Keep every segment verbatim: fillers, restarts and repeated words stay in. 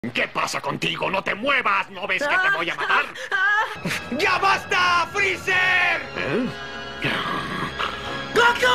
¿Qué pasa contigo? ¡No te muevas! ¿No ves que te voy a matar? ¡Ya basta, Freezer! ¿Eh? ¡Goku!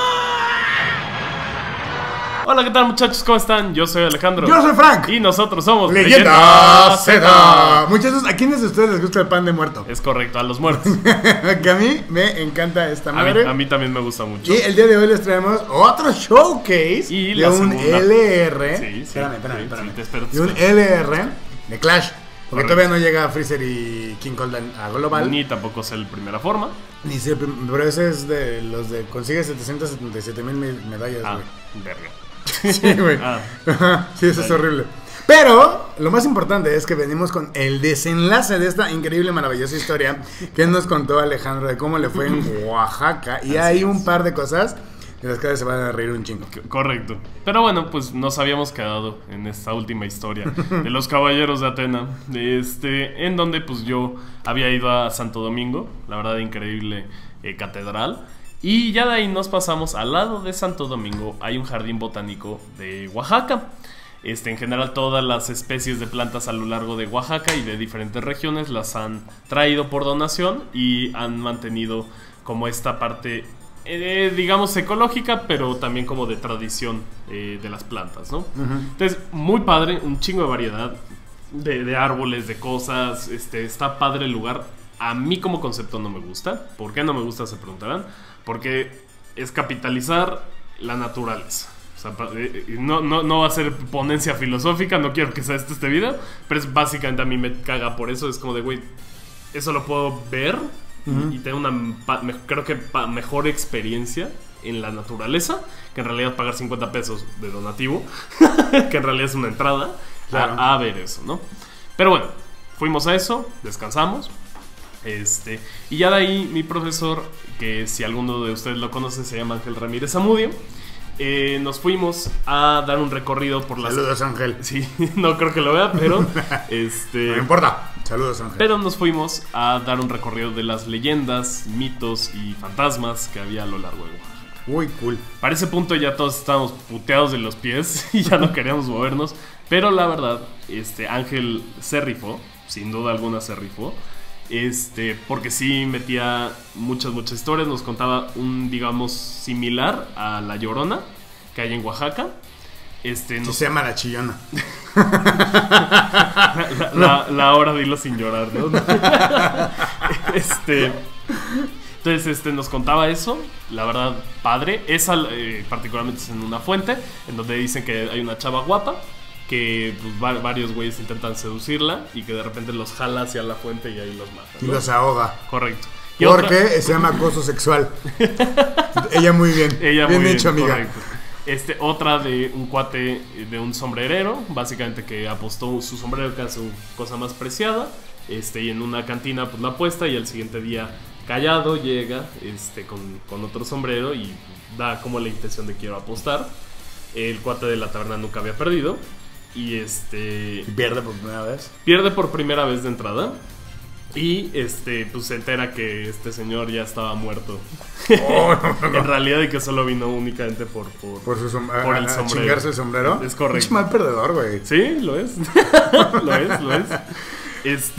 Hola, ¿qué tal, muchachos? ¿Cómo están? Yo soy Alejandro. Yo soy Frank. Y nosotros somos Leyenda Z. Muchachos, ¿a quiénes de ustedes les gusta el pan de muerto? Es correcto, a los muertos. Que a mí me encanta esta A madre. mí, a mí también me gusta mucho. Y el día de hoy les traemos otro showcase Y de la un segunda. L R. Sí, sí, espérame, espérame, sí, espérame. sí, te espero, te de un espero. L R de Clash. Porque Correcto. todavía no llega Freezer y King Cold a Global. Ni tampoco es el primera forma. Ni sé, pero ese es de los de consigue setecientas setenta y siete mil medallas, Ah, güey. verga. Sí, güey. Ah. Ajá, sí, eso es Vaya. horrible. Pero lo más importante es que venimos con el desenlace de esta increíble, maravillosa historia que nos contó Alejandro de cómo le fue en Oaxaca. Y Así hay es. un par de cosas de las que se van a reír un chingo. Correcto. Pero bueno, pues nos habíamos quedado en esta última historia de los caballeros de Atena. Este, en donde pues yo había ido a Santo Domingo, la verdad increíble eh, catedral. Y ya de ahí nos pasamos al lado de Santo Domingo. Hay un jardín botánico de Oaxaca. Este, en general todas las especies de plantas a lo largo de Oaxaca y de diferentes regiones las han traído por donación y han mantenido como esta parte, eh, digamos, ecológica, pero también como de tradición eh, de las plantas, ¿no? Uh-huh. Entonces, muy padre, un chingo de variedad de, de árboles, de cosas. Este, está padre el lugar. A mí como concepto no me gusta. ¿Por qué no me gusta? Se preguntarán. Porque es capitalizar la naturaleza. O sea, no, no, no va a ser ponencia filosófica, no quiero que sea este, este video, pero es básicamente a mí me caga por eso. Es como de, güey, eso lo puedo ver uh-huh. y, y tener una, me, creo que pa, mejor experiencia en la naturaleza que en realidad pagar cincuenta pesos de donativo, que en realidad es una entrada claro. a, a ver eso, ¿no? Pero bueno, fuimos a eso, descansamos. Este, y ya de ahí mi profesor, que si alguno de ustedes lo conoce, se llama Ángel Ramírez Zamudio. Eh, nos fuimos a dar un recorrido por las... Saludos, Ángel. Sí, no creo que lo vea, pero... este... No importa. Saludos, Ángel. Pero nos fuimos a dar un recorrido de las leyendas, mitos y fantasmas que había a lo largo de Oaxaca. Muy cool. Para ese punto ya todos estábamos puteados de los pies y ya no queríamos movernos. Pero la verdad, este Ángel se rifó, sin duda alguna se rifó. Este, porque sí metía muchas, muchas historias. Nos contaba un, digamos, similar a La Llorona que hay en Oaxaca. Este, nos... Se llama La Chillona. la, la, la, la hora de hilo sin llorar, ¿no? Este, entonces, este, nos contaba eso. La verdad, padre. Esa, eh, particularmente es en una fuente en donde dicen que hay una chava guapa que pues, va, varios güeyes intentan seducirla y que de repente los jala hacia la fuente y ahí los mata, ¿no? Y los ahoga. Correcto. Y porque otra... se llama acoso sexual. Ella muy bien. Ella bien muy hecho, bien, amiga. correcto. Este, otra de un cuate de un sombrerero, básicamente que apostó su sombrero que era su cosa más preciada. Este, y en una cantina pues la apuesta y al siguiente día callado llega este, con, con otro sombrero y da como la intención de quiero apostar. El cuate de la taberna nunca había perdido. Y este... ¿Y pierde por primera vez? Pierde por primera vez de entrada. Y este, pues se entera que este señor ya estaba muerto. Oh, no, no, no. En realidad, y que solo vino únicamente por, por, por, su som por a, el a sombrero. chingarse el sombrero. Es correcto. Es mal perdedor, güey. Sí, lo es. Lo es, lo es. Este.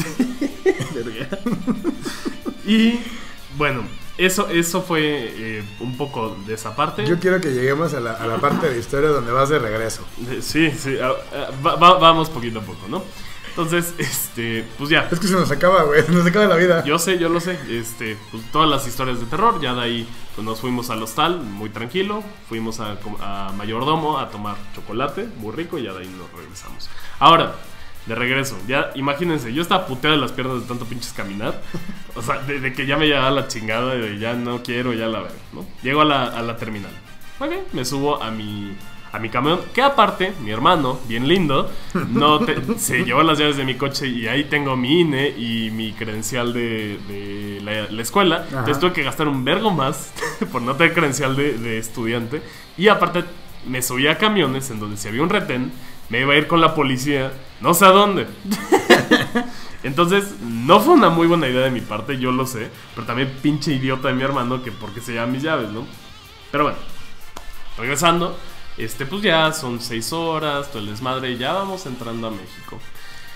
Y bueno. Eso, eso fue eh, un poco de esa parte. Yo quiero que lleguemos a la, a la parte de historia donde vas de regreso. Sí, sí, a, a, va, va, vamos poquito a poco, ¿no? Entonces, este, pues ya. Es que se nos acaba, güey, se nos acaba la vida. Yo sé, yo lo sé, este, pues todas las historias de terror, ya de ahí pues nos fuimos al hostal, muy tranquilo, fuimos a, a Mayordomo a tomar chocolate, muy rico, y ya de ahí nos regresamos. Ahora, de regreso, ya imagínense, yo estaba puteado de las piernas de tanto pinches caminar. O sea, de, de que ya me llevaba la chingada, de ya no quiero, ya la veo, ¿no? Llego a la, a la terminal. Ok, me subo a mi, a mi camión, que aparte, mi hermano, bien lindo, no te, se llevó las llaves de mi coche y ahí tengo mi I N E y mi credencial de, de la, la escuela. Ajá. Entonces tuve que gastar un vergo más por no tener credencial de, de estudiante. Y aparte, me subí a camiones en donde si había un retén, me iba a ir con la policía, no sé a dónde. Entonces, no fue una muy buena idea de mi parte, yo lo sé. Pero también pinche idiota de mi hermano, que porque se llevan mis llaves, ¿no? Pero bueno, regresando, este, pues ya son seis horas, todo el desmadre, ya vamos entrando a México.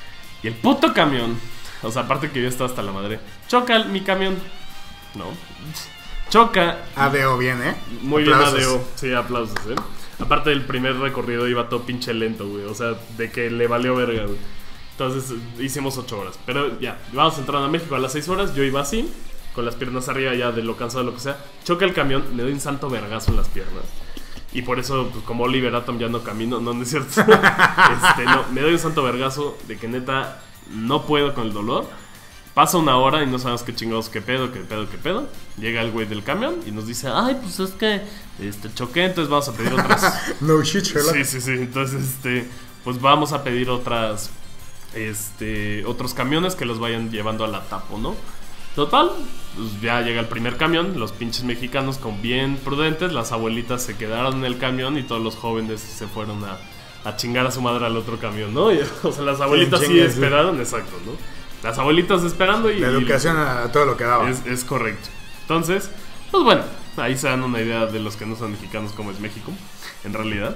Y el puto camión, o sea, aparte que yo estaba hasta la madre, choca el- mi camión. No. Choca. Adeo bien, ¿eh? Muy Aplausos. bien, adeo. Sí, aplausos, ¿eh? Aparte del primer recorrido iba todo pinche lento, güey. O sea, de que le valió verga, güey. Entonces hicimos ocho horas. Pero ya, vamos entrando a México a las seis horas. Yo iba así, con las piernas arriba ya de lo cansado de lo que sea. Choca el camión, le doy un santo vergazo en las piernas. Y por eso, pues, como Oliver Atom ya no camino, no, no es cierto. este, no, me doy un santo vergazo de que neta no puedo con el dolor. Pasa una hora y no sabemos qué chingados, qué pedo, qué pedo, qué pedo. Llega el güey del camión y nos dice, ay, pues es que este, choqué, entonces vamos a pedir otras. No shit, Sherlock. Sí, sí, sí. Entonces, este, pues vamos a pedir otras, este, otros camiones que los vayan llevando a la Tapo, ¿no? Total, pues ya llega el primer camión, los pinches mexicanos con bien prudentes, las abuelitas se quedaron en el camión y todos los jóvenes se fueron a, a chingar a su madre al otro camión, ¿no? Y, o sea, las abuelitas sí, chingue, sí. esperaron, exacto, ¿no? Las abuelitas esperando y... La educación a todo lo que daba. Es, es correcto. Entonces, pues bueno, ahí se dan una idea de los que no son mexicanos como es México, en realidad.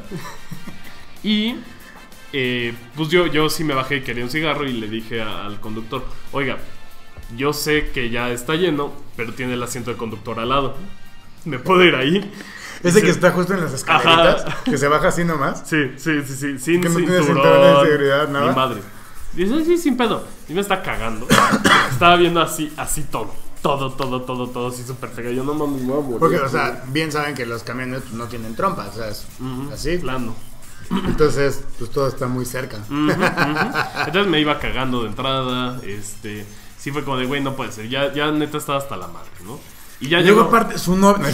Y eh, pues yo, yo sí me bajé y quería un cigarro y le dije a- al conductor, oiga, yo sé que ya está lleno, pero tiene el asiento de conductor al lado. ¿Me puedo ir ahí? Ese Dice, que está justo en las escaleritas, Ajá. que se baja así nomás. Sí, sí, sí, sí, sin Que no tiene cinturón, cinturón de seguridad, nada. ni madre. Dice, sí, sin pedo. Y me está cagando. Estaba viendo así, así todo. Todo, todo, todo, todo así súper feo. Yo no mames, me voy a morir. Porque, o sea, bien saben que los camiones pues, no tienen trompas, o sea, es Ujú, así. plano. Entonces, pues todo está muy cerca. Ujú, ujú. Entonces me iba cagando de entrada. Este, sí fue como de, güey, no puede ser. Ya, ya neta estaba hasta la madre, ¿no? Y ya Y luego, llegó, aparte, su novia.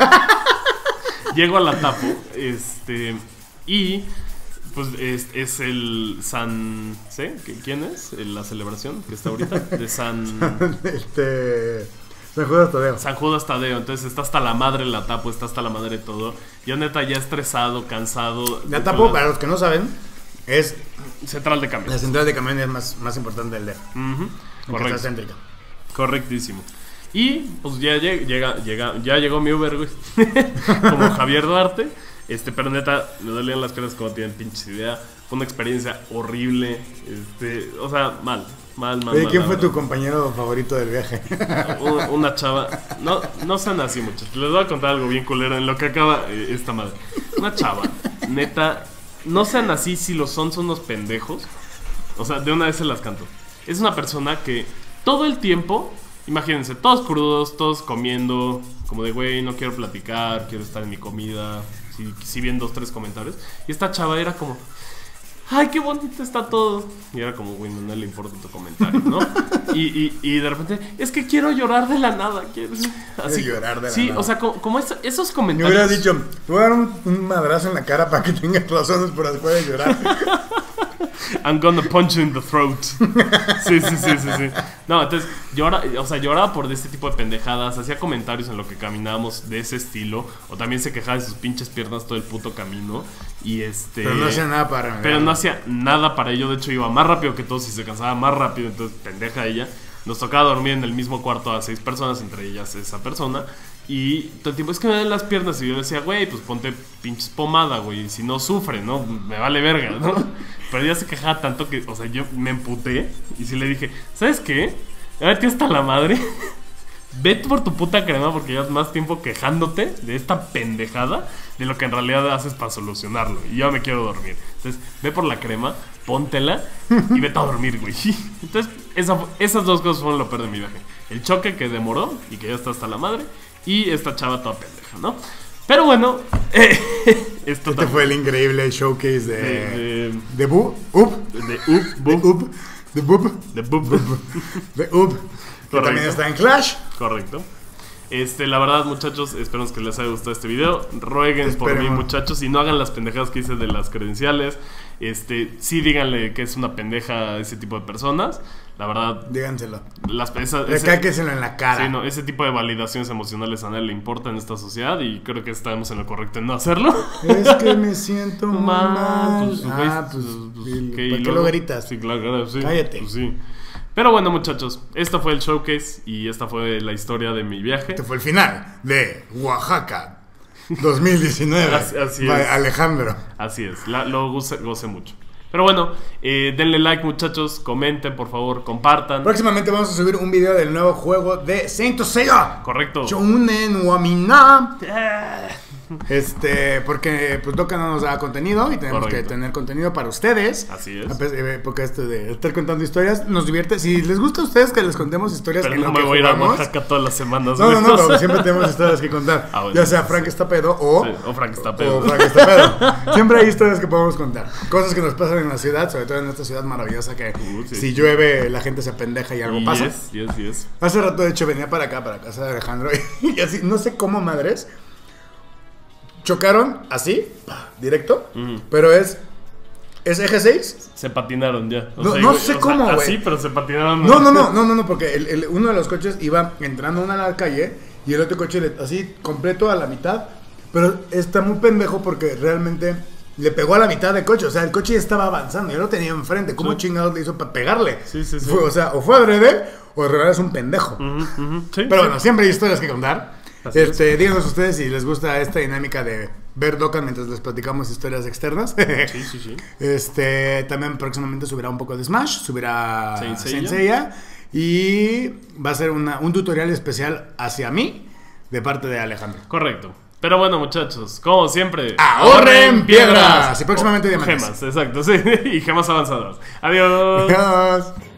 llego a la Tapo. Este, y pues es, es el San... ¿Sí? ¿Quién es? La celebración que está ahorita. De San... este. San Judas Tadeo. San Judas Tadeo, entonces está hasta la madre la Tapo, está hasta la madre todo. Yo neta ya estresado, cansado. La Tapo, para los que no saben, es Central de cambio. la central de camiones más, más importante del D F. Ujú, Porque correcto. está céntrica. Correctísimo. Y pues ya llega, llega, llega, ya llegó mi Uber, güey. Como Javier Duarte. Este, pero neta, me dolían las piernas como tienen pinches idea. Fue una experiencia horrible. Este, o sea, mal. Mal, mal, Oye, mal, ¿quién la fue tu verdad. compañero favorito del viaje? Una, una chava. No, no sean así, muchachos. Les voy a contar algo bien culero en lo que acaba eh, esta madre. Una chava, neta. No sean así, si lo son, son unos pendejos. O sea, de una vez se las canto. Es una persona que todo el tiempo, imagínense, todos crudos, todos comiendo, como de güey, no quiero platicar, quiero estar en mi comida. Si, si bien dos, tres comentarios. Y esta chava era como, ay, qué bonito está todo. Y era como, güey, no le importa tu comentario, ¿no? y, y, y de repente, es que quiero llorar de la nada. Quiero... Así, llorar de la sí, nada. o sea, como, como es- esos Me comentarios. hubieras dicho, te voy a dar un, un madrazo en la cara para que tengas razones por las cuales llorar. I'm gonna punch you in the throat. Sí, sí, sí, sí, sí. No, entonces llora, o sea, lloraba por este tipo de pendejadas, hacía comentarios en lo que caminábamos de ese estilo, o también se quejaba de sus pinches piernas todo el puto camino. Y este. Pero no hacía nada para remediarlo. Pero no hacía nada para ello. De hecho, iba más rápido que todos y se cansaba más rápido. Entonces, pendeja ella. Nos tocaba dormir en el mismo cuarto a seis personas, entre ellas esa persona. Y todo el tiempo, es que me dan las piernas. Y yo le decía, güey, pues ponte pinches pomada, güey. Si no sufre, ¿no? Me vale verga, ¿no? Pero ella se quejaba tanto que, o sea, yo me emputé. Y sí le dije, ¿sabes qué? A ver, tío, hasta la madre. Vete por tu puta crema porque llevas más tiempo quejándote de esta pendejada de lo que en realidad haces para solucionarlo. Y yo me quiero dormir. Entonces, ve por la crema, póntela y vete a dormir, güey. Entonces, esa, esas dos cosas fueron lo peor de mi viaje. El choque que demoró y que ya está hasta la madre. Y esta chava toda pendeja, ¿no? Pero bueno, eh, esto Este fue el increíble showcase de... de, de, De Bu... Up. de Up, De Bub, Up. De Bub. de Bub. De Up. Que Correcto. también está en Clash. Correcto. Este, la verdad, muchachos, esperamos que les haya gustado este video. Rueguen por mí, Esperemos. muchachos, y no hagan las pendejadas que hice de las credenciales. Este, sí díganle que es una pendeja a ese tipo de personas. La verdad, Díganselo. las esa, ese, Recálqueselo en la cara. sí, no, ese tipo de validaciones emocionales a nadie le importa en esta sociedad y creo que estamos en lo correcto en no hacerlo. Es que me siento muy Ma, mal. pues, Ah, güey, pues, pues, ¿y ¿qué? ¿por ¿Y qué luego? lo gritas? Sí, claro, claro, sí. Cállate. Pues sí. Pero bueno, muchachos, esto fue el showcase y esta fue la historia de mi viaje. Este fue el final de Oaxaca dos mil diecinueve. Así- así by es. Alejandro. Así es, la- lo goce, goce mucho. Pero Pero bueno, eh, denle like, muchachos, comenten, por favor, compartan. Próximamente vamos a subir un video del nuevo juego de Saint Seiya. Correcto. Shounen Wamina. Este, porque pues Doka no nos da contenido y tenemos Correcto. que tener contenido para ustedes. Así es. Porque esto de estar contando historias nos divierte. Si les gusta a ustedes que les contemos historias, pero en no lo me que voy jugamos, a ir a Oaxaca todas las semanas. No, no, no, no, siempre tenemos historias que contar. Ah, bueno, ya sea Frank está pedo o, sí, o Frank está pedo. O Frank está pedo. Siempre hay historias que podemos contar. Cosas que nos pasan en la ciudad, sobre todo en esta ciudad maravillosa que uh, sí, si sí. llueve la gente se pendeja y algo yes, pasa. Yes, yes. Hace rato, de hecho, venía para acá, para casa de Alejandro y, y así, no sé cómo madres. Chocaron así, directo, uh-huh. pero es es eje seis. Se patinaron ya. O no sea, no sé o cómo, güey. Así, pero se patinaron. No, no, no, no, no, no porque el, el, uno de los coches iba entrando una a la calle y el otro coche le, así completo a la mitad, pero está muy pendejo porque realmente le pegó a la mitad del coche, o sea, el coche ya estaba avanzando, yo lo tenía enfrente, ¿cómo sí. chingados le hizo para pegarle? Sí, sí, sí. Fue, o sea, o fue adrede o de verdad es un pendejo. Uh-huh, uh-huh. Sí, pero sí. bueno, siempre hay historias que contar. Este, díganos ustedes si les gusta esta dinámica de ver Dokkan mientras les platicamos historias externas. Sí, sí, sí. Este, también próximamente subirá un poco de Smash, subirá Saint Seiya y va a ser una, un tutorial especial hacia mí de parte de Alejandro. Correcto. Pero bueno, muchachos, como siempre, ahorren piedras y próximamente diamantes. Gemas, exacto, sí, y gemas avanzadas. Adiós. Adiós.